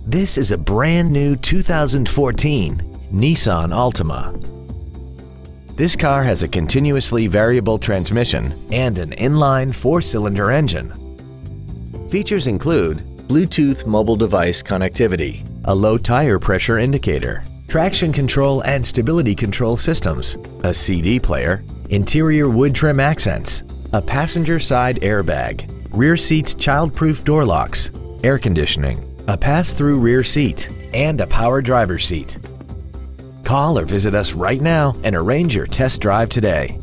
This is a brand new 2014 Nissan Altima. This car has a continuously variable transmission and an inline 4-cylinder engine. Features include Bluetooth mobile device connectivity, a low tire pressure indicator, traction control and stability control systems, a CD player, interior wood trim accents, a passenger side airbag, rear seat child-proof door locks, air conditioning, a pass-through rear seat, and a power driver's seat. Call or visit us right now and arrange your test drive today.